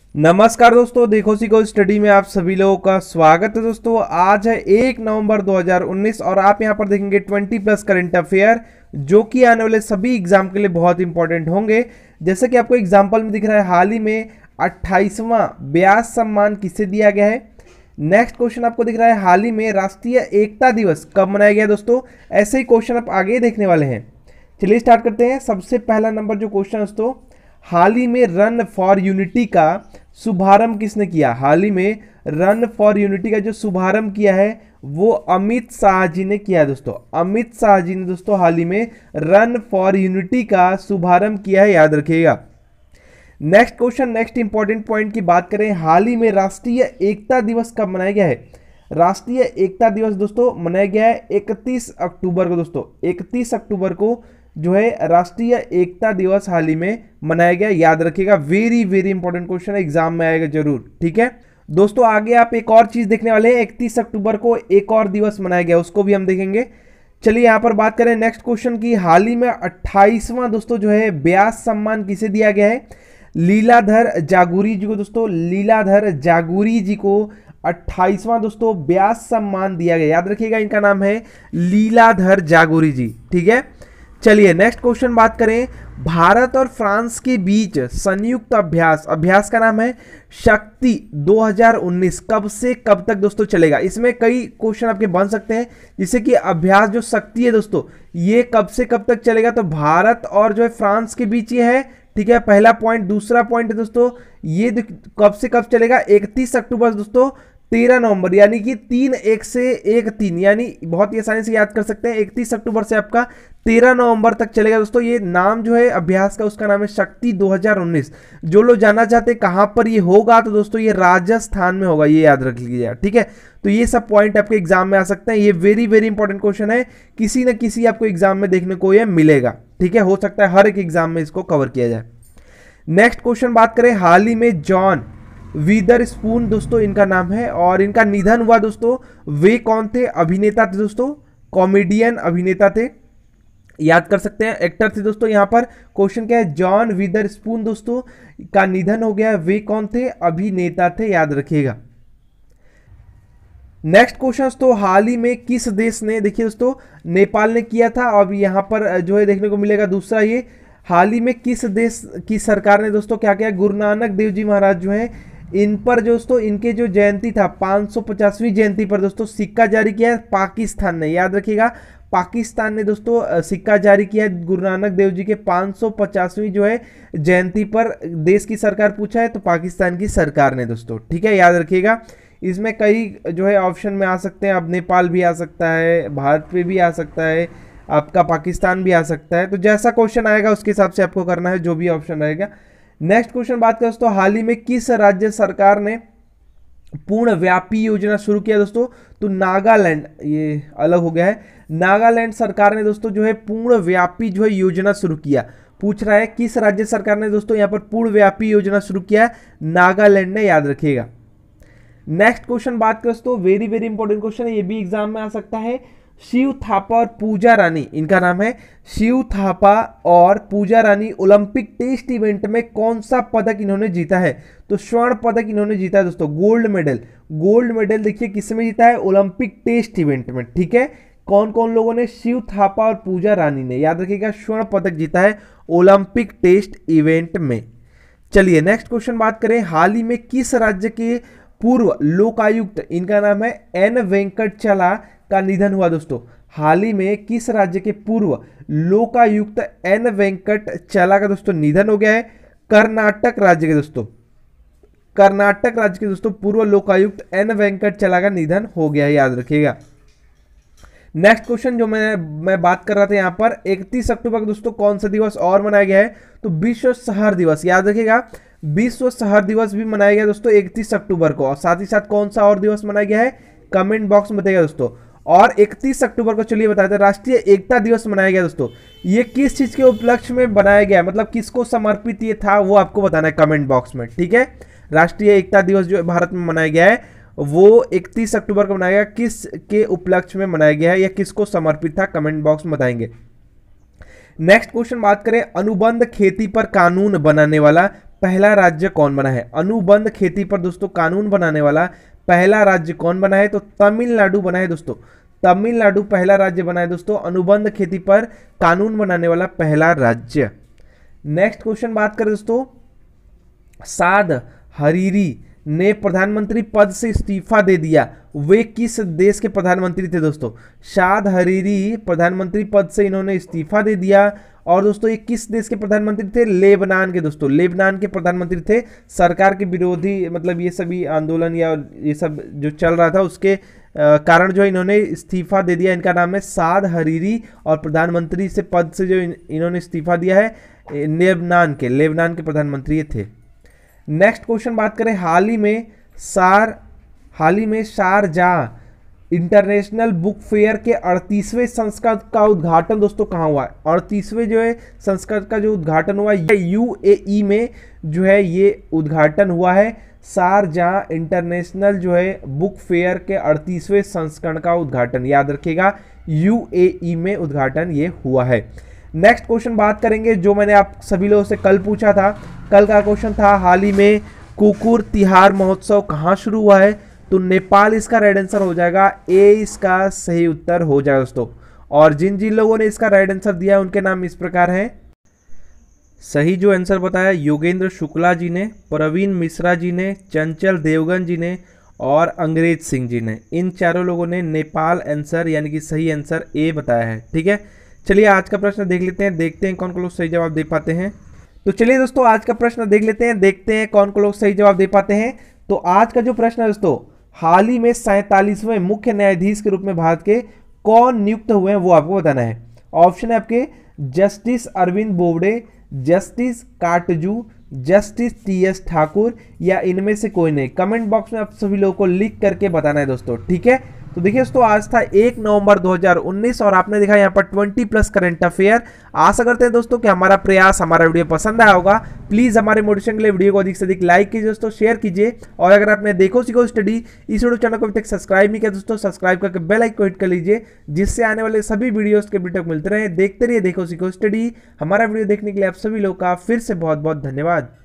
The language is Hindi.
नमस्कार दोस्तों, देखो सीखो स्टडी में आप सभी लोगों का स्वागत है। दोस्तों आज है 1 नवंबर 2019 और आप यहां पर देखेंगे 20 प्लस करंट अफेयर जो कि आने वाले सभी एग्जाम के लिए बहुत इंपॉर्टेंट होंगे। जैसे कि आपको एग्जाम्पल में दिख रहा है, हाल ही में 28वां ब्यास सम्मान किसे दिया गया है। नेक्स्ट क्वेश्चन आपको दिख रहा है, हाल ही में राष्ट्रीय एकता दिवस कब मनाया गया। दोस्तों ऐसे ही क्वेश्चन आप आगे देखने वाले हैं। चलिए स्टार्ट करते हैं। सबसे पहला नंबर जो क्वेश्चन है दोस्तों, हाल ही में रन फॉर यूनिटी का शुभारंभ किसने किया। हाल ही में रन फॉर यूनिटी का जो शुभारंभ किया है वो अमित शाह जी ने किया। दोस्तों अमित शाह जी ने दोस्तों हाल ही में रन फॉर यूनिटी का शुभारंभ किया है, याद रखिएगा। Next question, next important point की बात करें, हाल ही में राष्ट्रीय एकता दिवस कब मनाया गया है। राष्ट्रीय एकता दिवस दोस्तों मनाया गया है 31 अक्टूबर को। दोस्तों 31 अक्टूबर को जो है राष्ट्रीय एकता दिवस हाल ही में मनाया गया, याद रखिएगा। वेरी वेरी इंपॉर्टेंट क्वेश्चन है, एग्जाम में आएगा जरूर। ठीक है दोस्तों, आगे आप एक और चीज देखने वाले हैं। 31 अक्टूबर को एक और दिवस मनाया गया, उसको भी हम देखेंगे। चलिए यहां पर बात करें नेक्स्ट क्वेश्चन की, हाल ही में 28वां दोस्तों जो है ब्यास सम्मान किसे दिया गया है। लीलाधर जागुरी जी को। दोस्तों लीलाधर जागुरी जी को 28वां दोस्तों ब्यास सम्मान दिया गया, याद रखिएगा। इनका नाम है लीलाधर जागुरी जी। ठीक है, चलिए नेक्स्ट क्वेश्चन बात करें, भारत और फ्रांस के बीच संयुक्त अभ्यास का नाम है शक्ति 2019 कब से कब तक दोस्तों चलेगा। इसमें कई क्वेश्चन आपके बन सकते हैं, जैसे कि अभ्यास जो शक्ति है दोस्तों ये कब से कब तक चलेगा, तो भारत और जो है फ्रांस के बीच ये है। ठीक है, पहला पॉइंट। दूसरा पॉइंट है दोस्तों ये कब से कब चलेगा, 31 अक्टूबर दोस्तों 13 नवंबर, यानी कि 3-1 से 1-3, यानी बहुत ही आसानी से याद कर सकते हैं। 31 अक्टूबर से आपका 13 नवंबर तक चलेगा। दोस्तों ये नाम जो है अभ्यास का, उसका नाम है शक्ति 2019। जो लोग जानना चाहते हैं कहां पर ये होगा, तो दोस्तों ये राजस्थान में होगा, ये याद रख लीजिएगा। ठीक है, तो ये सब पॉइंट आपके एग्जाम में आ सकते हैं। ये वेरी वेरी इंपॉर्टेंट क्वेश्चन है, किसी न किसी आपको एग्जाम में देखने को ये मिलेगा। ठीक है, हो सकता है हर एक एग्जाम में इसको कवर किया जाए। नेक्स्ट क्वेश्चन बात करें, हाल ही में जॉन विदरस्पून दोस्तों इनका नाम है और इनका निधन हुआ। दोस्तों वे कौन थे, अभिनेता थे दोस्तों, कॉमेडियन अभिनेता थे, याद कर सकते हैं, एक्टर थे। दोस्तों यहां पर क्वेश्चन क्या है, जॉन विदरस्पून दोस्तों का निधन हो गया, वे कौन थे, अभिनेता थे, याद रखिएगा। नेक्स्ट क्वेश्चन दोस्तों, हाल ही में किस देश ने, देखिए दोस्तों नेपाल ने किया था, अब यहां पर जो है देखने को मिलेगा दूसरा ये, हाल ही में किस देश की सरकार ने दोस्तों क्या किया, गुरु नानक देव जी महाराज जो है इन पर दोस्तों इनके जो जयंती था 550वीं जयंती पर दोस्तों सिक्का जारी किया है पाकिस्तान ने, याद रखिएगा। पाकिस्तान ने दोस्तों सिक्का जारी किया है गुरु नानक देव जी के 550वीं जो है जयंती पर। देश की सरकार पूछा है तो पाकिस्तान की सरकार ने दोस्तों। ठीक है, याद रखिएगा। इसमें कई जो है ऑप्शन में आ सकते हैं, अब नेपाल भी आ सकता है, भारत पे भी आ सकता है, आपका पाकिस्तान भी आ सकता है। तो जैसा क्वेश्चन आएगा उसके हिसाब से आपको करना है, जो भी ऑप्शन रहेगा। नेक्स्ट क्वेश्चन बात करें दोस्तों, हाल ही में किस राज्य सरकार ने पूर्ण व्यापी योजना शुरू किया दोस्तों, तो नागालैंड, ये अलग हो गया है, नागालैंड सरकार ने दोस्तों जो है पूर्ण व्यापी जो है योजना शुरू किया। पूछ रहा है किस राज्य सरकार ने दोस्तों यहां पर पूर्ण व्यापी योजना शुरू किया, नागालैंड ने, याद रखिएगा। नेक्स्ट क्वेश्चन बात करें दोस्तों, वेरी वेरी इंपॉर्टेंट क्वेश्चन है, ये भी एग्जाम में आ सकता है। शिव थापा और पूजा रानी, इनका नाम है शिव थापा और Pooja Rani, Olympic test event में कौन सा पदक इन्होंने जीता है, तो स्वर्ण पदक इन्होंने जीता है दोस्तों, गोल्ड मेडल। गोल्ड मेडल देखिए किसमें जीता है, ओलंपिक टेस्ट इवेंट में। ठीक है, कौन कौन लोगों ने, शिव थापा और पूजा रानी ने, याद रखिएगा, स्वर्ण पदक जीता है ओलंपिक टेस्ट इवेंट में। चलिए नेक्स्ट क्वेश्चन बात करें, हाल ही में किस राज्य के पूर्व लोकायुक्त, इनका नाम है एन वेंकटचला का निधन हुआ। दोस्तों हाल ही में किस राज्य के पूर्व लोकायुक्त एन वेंकटचला का दोस्तों निधन हो गया है, कर्नाटक राज्य के दोस्तों, कर्नाटक राज्य के दोस्तों पूर्व लोकायुक्त एन वेंकटचला का निधन हो गया है, याद रखिएगा। नेक्स्ट क्वेश्चन जो मैं बात कर रहा था यहां पर, 31 अक्टूबर को दोस्तों कौन सा दिवस और मनाया गया है, तो विश्व शहर दिवस, याद रखिएगा। विश्व शहर दिवस भी मनाया गया दोस्तों 31 अक्टूबर को, और साथ ही साथ कौन सा और दिवस मनाया गया है, कमेंट बॉक्स में बताइएगा दोस्तों। और 31 अक्टूबर को चलिए बताते हैं, राष्ट्रीय एकता दिवस मनाया गया दोस्तों, ये किस चीज के उपलक्ष्य में बनाया गया, मतलब किसको समर्पित ये था, वो आपको बताना है कमेंट बॉक्स में। ठीक है, राष्ट्रीय एकता दिवस जो भारत में मनाया गया है वो 31 अक्टूबर को मनाया गया, किस के उपलक्ष्य में मनाया गया है या किसको समर्पित था, कमेंट बॉक्स में बताएंगे। नेक्स्ट क्वेश्चन बात करें, अनुबंध खेती पर कानून बनाने वाला पहला राज्य कौन बना है? अनुबंध खेती पर दोस्तों कानून बनाने वाला पहला राज्य कौन बना है? तो तमिलनाडु बना है दोस्तों। तमिलनाडु पहला राज्य बना है दोस्तों, अनुबंध खेती पर कानून बनाने वाला पहला राज्य। नेक्स्ट क्वेश्चन बात करें दोस्तों, साद हरीरी ने प्रधानमंत्री पद से इस्तीफा दे दिया, वे किस देश के प्रधानमंत्री थे दोस्तों? शाद हरीरी प्रधानमंत्री पद से इन्होंने इस्तीफा दे दिया, और दोस्तों ये किस देश के प्रधानमंत्री थे? लेबनान के दोस्तों, लेबनान के प्रधानमंत्री थे। सरकार के विरोधी मतलब ये सभी आंदोलन या ये सब जो चल रहा था उसके कारण जो इन्होंने इस्तीफा दे दिया। इनका नाम है साद हरीरी, और प्रधानमंत्री से पद से जो इन्होंने इस्तीफा दिया है लेबनान के प्रधानमंत्री ये थे। नेक्स्ट क्वेश्चन बात करें, हाल ही में शारजाह इंटरनेशनल बुक फेयर के 38वें संस्करण का उद्घाटन दोस्तों कहाँ हुआ है? 38वें जो है संस्करण का जो उद्घाटन हुआ है यूएई में जो है ये उद्घाटन हुआ है। शारजाह इंटरनेशनल जो है बुक फेयर के 38वें संस्करण का उद्घाटन, याद रखिएगा यूएई में उद्घाटन ये हुआ है। नेक्स्ट क्वेश्चन बात करेंगे जो मैंने आप सभी लोगों से कल पूछा था। कल का क्वेश्चन था, हाल ही में कुकुर तिहार महोत्सव कहाँ शुरू हुआ है? तो नेपाल इसका राइट आंसर हो जाएगा, ए इसका सही उत्तर हो जाएगा दोस्तों। और जिन जिन लोगों ने इसका राइट आंसर दिया उनके नाम इस प्रकार हैं। सही जो आंसर बताया योगेंद्र शुक्ला जी ने, प्रवीण मिश्रा जी ने, चंचल देवगन जी ने और अंग्रेज सिंह जी ने। इन चारों लोगों ने नेपाल आंसर यानी कि सही आंसर ए बताया है। ठीक है, चलिए आज का प्रश्न देख लेते हैं, देखते हैं कौन कौन लोग सही जवाब दे पाते हैं। तो चलिए दोस्तों आज का प्रश्न देख लेते हैं, देखते हैं कौन कौन लोग सही जवाब दे पाते हैं। तो आज का जो प्रश्न है दोस्तों, हाल ही में 47वें मुख्य न्यायाधीश के रूप में भारत के कौन नियुक्त हुए हैं वो आपको बताना है। ऑप्शन है आपके justice Arvind Bobde, justice Katju, justice TS Thakur या इनमें से कोई नहीं। कमेंट बॉक्स में आप सभी लोगों को लिख करके बताना है दोस्तों। ठीक है, तो देखिए दोस्तों आज था 1 नवंबर 2019 और आपने देखा यहाँ पर 20+ करंट अफेयर। आशा करते हैं दोस्तों कि हमारा प्रयास, हमारा वीडियो पसंद आया होगा। प्लीज़ हमारे मोटिवेशन के लिए वीडियो को अधिक से अधिक लाइक कीजिए दोस्तों, शेयर कीजिए। और अगर आपने देखो सीखो स्टडी इस यूट्यूब चैनल को अभी तक सब्सक्राइब नहीं किया दोस्तों, सब्सक्राइब करके बेल आइकन को हिट कर लीजिए, जिससे आने वाले सभी वीडियोस के अभी तक मिलते रहे। देखते रहिए देखो सीखो स्टडी। हमारा वीडियो देखने के लिए आप सभी लोगों का फिर से बहुत बहुत धन्यवाद।